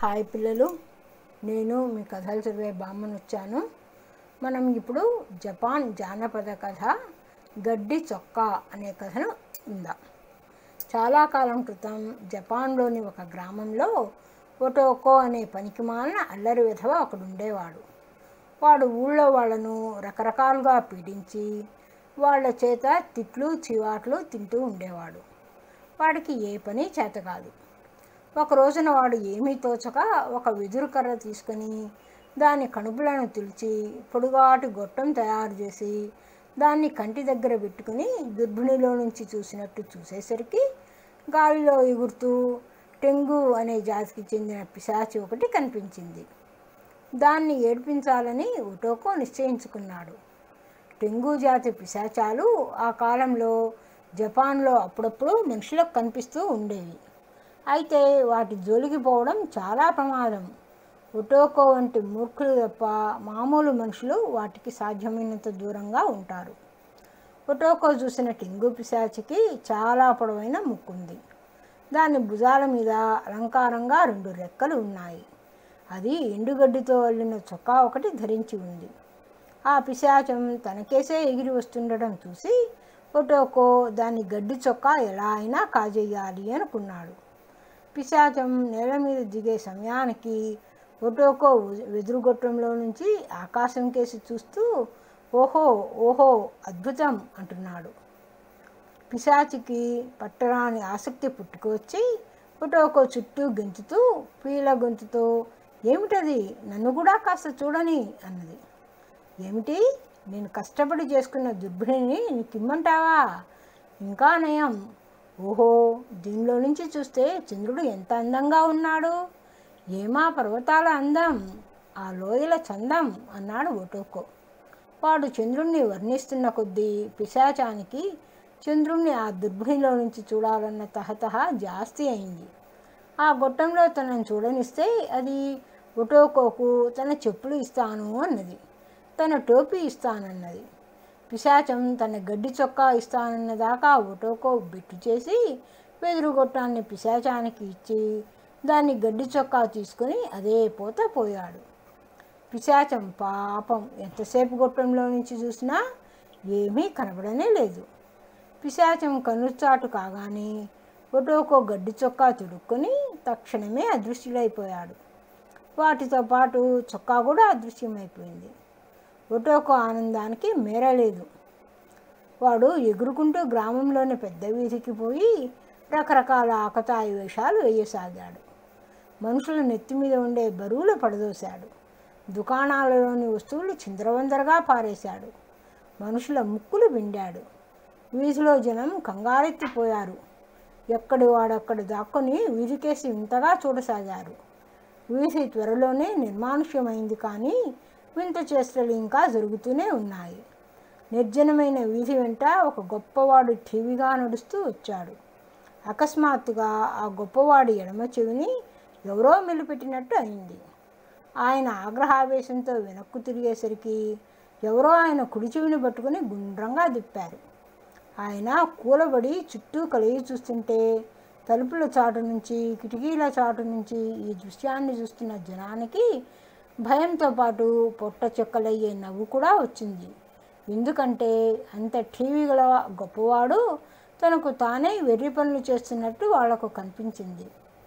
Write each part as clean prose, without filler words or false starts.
Hi పిల్లలు, నేను మీ కథలు చదివే బామ్మను వచ్చాను. మనం ఇప్పుడు జపాన్ జానపద కథ గడ్డి చొక్కా అనే కథను ఉందాం. చాలా కాలం క్రితం జపాన్లోని ఒక గ్రామంలో ఒటోకో అనే పనికిమాలిన అల్లరి విధవ ఒకడు ఉండేవాడు. వాడు ఊళ్ళో వాళ్ళను రకరకాలుగా పీడించి వాళ్ళ చేత తిట్లు చివాట్లు తింటూ ఉండేవాడు. వాడికి ఏ పని చేత కాదు. ఒక రోజున వాడు ఏమీ తోచక ఒక వెదురు కర్ర తీసుకొని దాని కణుపులను తులిచి పొడుగాటి గొట్టం తయారు చేసి దాన్ని కంటి దగ్గర పెట్టుకుని దుర్భిణిలో నుంచి చూసినట్టు చూసేసరికి గాలిలో ఎగురుతూ టెంగు అనే జాతికి చెందిన పిశాచి ఒకటి కనిపించింది. దాన్ని ఏడ్పించాలని ఒటోకో నిశ్చయించుకున్నాడు. టెంగు జాతి పిశాచాలు ఆ కాలంలో జపాన్లో అప్పుడప్పుడు మనుషులకు కనిపిస్తూ ఉండేవి. అయితే వాటి జోలికి పోవడం చాలా ప్రమాదం. ఒటోకో వంటి మూర్ఖులు తప్ప మామూలు మనుషులు వాటికి సాధ్యమైనంత దూరంగా ఉంటారు. ఒటోకో చూసిన టెంగు పిశాచికి చాలా పొడవైన ముక్కుంది. దాని భుజాల మీద అలంకారంగా 2 రెక్కలు ఉన్నాయి. అది ఎండుగడ్డితో అల్లిన చొక్కా ఒకటి ధరించి ఉంది. ఆ పిశాచం తనకేసే ఎగిరి వస్తుండడం చూసి ఒటోకో దాని గడ్డి చొక్కా ఎలా అయినా కాజేయాలి అనుకున్నాడు. పిశాచం నేల మీద దిగే సమయానికి ఒటోకో వెదురుగొట్టంలో నుంచి ఆకాశం కేసి చూస్తూ ఓహో ఓహో అద్భుతం అంటున్నాడు. పిశాచికి పట్టరాని ఆసక్తి పుట్టుకొచ్చి ఒటోకో చుట్టూ గెంతుతూ పీల గొంతుతో ఏమిటది, నన్ను కూడా కాస్త చూడని అన్నది. ఏమిటి, నేను కష్టపడి చేసుకున్న దుర్భిణిని నీకు ఇమ్మంటావా? ఇంకా నయం, ఓహో దీనిలో నుంచి చూస్తే చంద్రుడు ఎంత అందంగా ఉన్నాడు, ఏమా పర్వతాల అందం, ఆ లోయల చందం అన్నాడు ఒటోకో. వాడు చంద్రుణ్ణి వర్ణిస్తున్న కొద్దీ పిశాచానికి చంద్రుణ్ణి ఆ దుర్భిణిలో నుంచి చూడాలన్న తహతహ జాస్తి అయింది. ఆ గొట్టంలో తనను చూడనిస్తే అది ఒటోకోకు తన చెప్పులు ఇస్తాను అన్నది, తన టోపీ ఇస్తానన్నది. పిశాచం తన గడ్డి చొక్కా ఇస్తానన్నదాకా ఒటోకో బెట్టు చేసి వెదురుగొట్టాన్ని పిశాచానికి ఇచ్చి దాన్ని గడ్డి చొక్కా తీసుకుని అదే పోత పోయాడు. పిశాచం పాపం ఎంతసేపు గొట్టంలో నుంచి చూసినా ఏమీ కనబడనే లేదు. పిశాచం కనుచాటు కాగానే ఒటోకో గడ్డి చొక్కా తుడుక్కొని తక్షణమే అదృశ్యుడైపోయాడు. వాటితో పాటు చొక్కా కూడా అదృశ్యమైపోయింది. ఒటోకో ఆనందానికి మేరలేదు. వాడు ఎగురుకుంటూ గ్రామంలోని పెద్ద వీధికి పోయి రకరకాల ఆకతాయి వేషాలు వేయసాగాడు. మనుషుల నెత్తి మీద ఉండే బరువులు పడదోశాడు. దుకాణాలలోని వస్తువులు చిందరవందరగా పారేశాడు. మనుషుల ముక్కులు పిండాడు. వీధిలో జనం కంగారెత్తిపోయారు. ఎక్కడి వాడక్కడ దాక్కుని వీధికేసి వింతగా చూడసాగారు. వీధి త్వరలోనే నిర్మానుష్యమైంది, కానీ వింత చేష్టలు ఇంకా జరుగుతూనే ఉన్నాయి. నిర్జనమైన వీధి వెంట ఒక గొప్పవాడు ఠీవిగా నడుస్తూ వచ్చాడు. అకస్మాత్తుగా ఆ గొప్పవాడి ఎడమ చెవిని ఎవరో మెలిపెట్టినట్టు అయింది. ఆయన ఆగ్రహావేశంతో వెనక్కు తిరిగేసరికి ఎవరో ఆయన కుడి చెవిని పట్టుకుని గుండ్రంగా తిప్పారు. ఆయన కూలబడి చుట్టూ కలిగి చూస్తుంటే తలుపుల చాటు నుంచి కిటికీల చాటు నుంచి ఈ దృశ్యాన్ని చూస్తున్న జనానికి భయంతో పాటు పొట్ట చెక్కలయ్యే నవ్వు కూడా వచ్చింది. ఎందుకంటే అంత టీవీ గల గొప్పవాడు తనకు తానే వెర్రి పనులు చేస్తున్నట్టు వాళ్లకు కనిపించింది.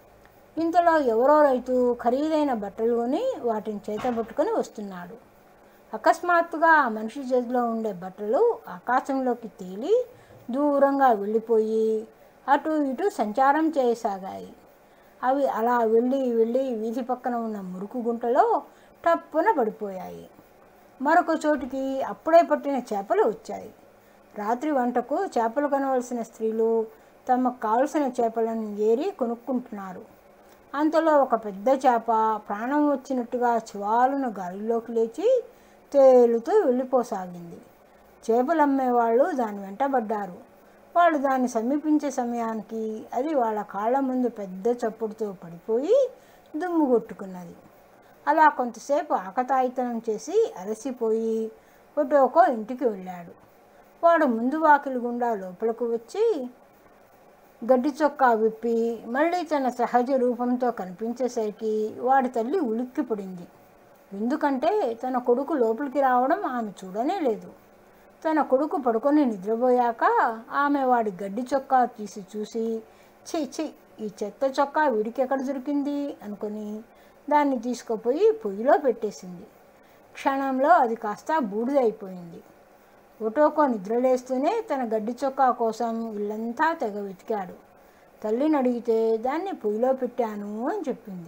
ఇంతలో ఎవరో రైతు ఖరీదైన బట్టలు కొని వాటిని చేతబట్టుకొని వస్తున్నాడు. అకస్మాత్తుగా ఆ మనిషి చేతిలో ఉండే బట్టలు ఆకాశంలోకి తేలి దూరంగా వెళ్ళిపోయి అటు ఇటు సంచారం చేయసాగాయి. అవి అలా వెళ్ళి వీధి పక్కన ఉన్న మురుకు గుంటలో టప్పున పడిపోయాయి. మరొక చోటికి అప్పుడే పట్టిన చేపలు వచ్చాయి. రాత్రి వంటకు చేపలు కొనవలసిన స్త్రీలు తమకు కావలసిన చేపలను ఏరి కొనుక్కుంటున్నారు. అంతలో ఒక పెద్ద చేప ప్రాణం వచ్చినట్టుగా చివాలున గాలిలోకి లేచి తేలుతూ వెళ్ళిపోసాగింది. చేపలు అమ్మేవాళ్ళు దాని వెంటబడ్డారు. వాళ్ళు దాన్ని సమీపించే సమయానికి అది వాళ్ళ కాళ్ళ ముందు పెద్ద చప్పుడుతో పడిపోయి దుమ్ము కొట్టుకున్నది. అలా కొంతసేపు ఆకతాయితనం చేసి అలసిపోయి ఒటోకో ఇంటికి వెళ్ళాడు. వాడు ముందు వాకిలి గుండా లోపలకు వచ్చి గడ్డి చొక్కా విప్పి మళ్ళీ తన సహజ రూపంతో కనిపించేసరికి వాడి తల్లి ఉలిక్కిపడింది. ఎందుకంటే తన కొడుకు లోపలికి రావడం ఆమె చూడనే లేదు. తన కొడుకు పడుకొని నిద్రపోయాక ఆమె వాడి గడ్డి చొక్కా తీసి చూసి, ఛీ ఛీ, ఈ చెత్త చొక్కా వీడికి ఎక్కడ దొరికింది అనుకొని దాన్ని తీసుకుపోయి పొయ్యిలో పెట్టేసింది. క్షణంలో అది కాస్త బూడిదైపోయింది. ఒటోకో నిద్రలేస్తూనే తన గడ్డి చొక్కా కోసం ఇల్లంతా తెగ వెతికాడు. తల్లిని అడిగితే దాన్ని పొయ్యిలో పెట్టాను అని చెప్పింది.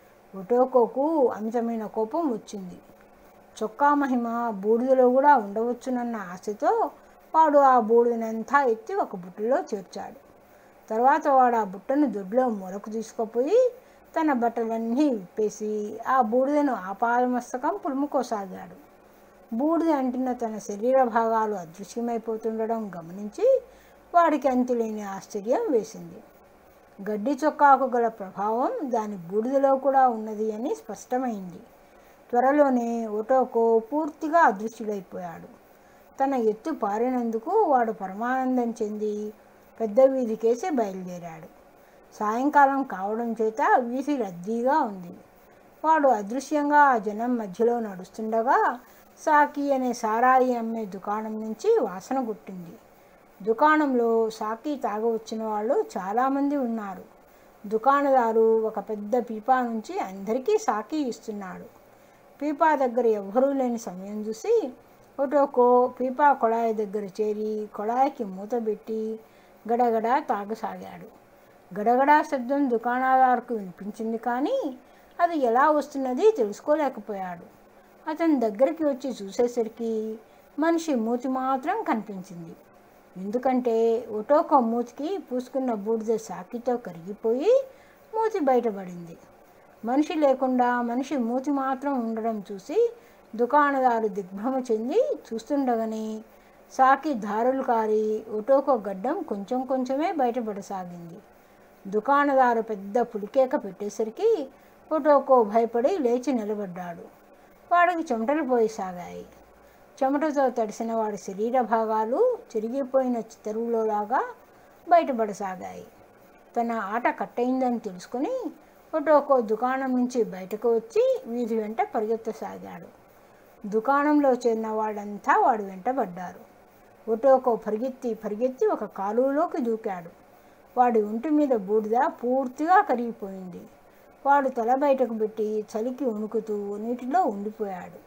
ఒటోకోకు అమితమైన కోపం వచ్చింది. చొక్కా మహిమ బూడిదలో కూడా ఉండవచ్చునన్న ఆశతో వాడు ఆ బూడిదనంతా ఎత్తి ఒక బుట్టలో చేర్చాడు. తర్వాత వాడు ఆ బుట్టను దొడ్లో మూలకు తీసుకుపోయి తన బట్టలన్నీ విప్పేసి ఆ బూడిదను ఆపాదమస్తకం పులుముకోసాగాడు. బూడిద అంటిన తన శరీర భాగాలు అదృశ్యమైపోతుండడం గమనించి వాడికి అంతులేని ఆశ్చర్యం వేసింది. గడ్డి చొక్కాకు గల ప్రభావం దాని బూడిదలో కూడా ఉన్నది అని స్పష్టమైంది. త్వరలోనే ఒటోకో పూర్తిగా అదృశ్యుడైపోయాడు. తన ఎత్తు పారినందుకు వాడు పరమానందం చెంది పెద్ద వీధికేసి బయలుదేరాడు. సాయంకాలం కావడం చేత వీధి రద్దీగా ఉంది. వాడు అదృశ్యంగా ఆ జనం మధ్యలో నడుస్తుండగా సాకి అనే సారాయి అమ్మే దుకాణం నుంచి వాసన గుట్టింది. దుకాణంలో సాకి తాగవచ్చిన వాళ్ళు చాలామంది ఉన్నారు. దుకాణదారు ఒక పెద్ద పీపా నుంచి అందరికీ సాకి ఇస్తున్నాడు. పీపా దగ్గర ఎవ్వరూ లేని సమయం చూసి ఒటోకో పీపా కొళాయి దగ్గర చేరి కొళాయికి మూతబెట్టి గడగడా తాగసాగాడు. గడగడా శబ్దం దుకాణదారుకు వినిపించింది, కానీ అది ఎలా వస్తున్నది తెలుసుకోలేకపోయాడు. అతని దగ్గరికి వచ్చి చూసేసరికి మనిషి మూతి మాత్రం కనిపించింది. ఎందుకంటే ఒటోకో మూతికి పూసుకున్న బూడిద సాకితో కరిగిపోయి మూతి బయటపడింది. మనిషి లేకుండా మనిషి మూతి మాత్రం ఉండడం చూసి దుకాణదారు దిగ్భ్రమ చెంది చూస్తుండగానే సాకి దారులు కారి ఒటోకో గడ్డం కొంచెం కొంచెమే బయటపడసాగింది. దుకాణదారు పెద్ద పులికేక పెట్టేసరికి ఒటోకో భయపడి లేచి నిలబడ్డాడు. వాడికి చెమటలు పోయసాగాయి. చెమటతో తడిసిన వాడి శరీర భాగాలు చెరిగిపోయిన చిత్తరువులోలాగా బయటపడసాగాయి. తన ఆట కట్టయిందని తెలుసుకుని ఒటోకో దుకాణం నుంచి బయటకు వచ్చి వీధి వెంట పరిగెత్తసాగాడు. దుకాణంలో చేరిన వాళ్ళంతా వాడి వెంట పడ్డారు. ఒటోకో పరిగెత్తి ఒక కాలువలోకి దూకాడు. వాడి ఒంటి మీద బూడిద పూర్తిగా కరిగిపోయింది. వాడు తల బయటకు పెట్టి చలికి వణుకుతూ నీటిలో ఉండిపోయాడు.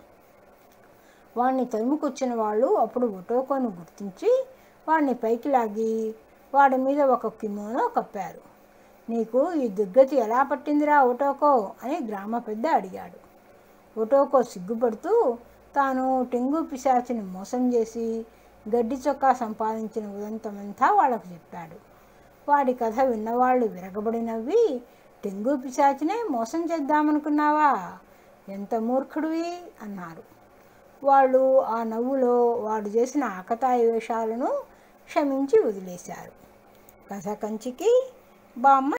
వాడిని తరుముకొచ్చిన వాళ్ళు అప్పుడు ఒటోకోను గుర్తించి వాడిని పైకి లాగి వాడి మీద ఒక కిమోనో కప్పారు. నీకు ఈ దుర్గతి ఎలా పట్టిందిరా ఒటోకో అని గ్రామ పెద్ద అడిగాడు. ఒటోకో సిగ్గుపడుతూ తాను టెంగు పిశాచిని మోసం చేసి గడ్డి చొక్కా సంపాదించిన ఉదంతమంతా వాళ్ళకు చెప్పాడు. వాడి కథ విన్నవాళ్ళు విరగబడి నవ్వి, టెంగు పిశాచినే మోసం చేద్దామనుకున్నావా, ఎంత మూర్ఖుడివి అన్నారు. వాళ్ళు ఆ నవ్వులో వాడు చేసిన ఆకతాయి వేషాలను క్షమించి వదిలేశారు. కథ కంచికి బామ్మ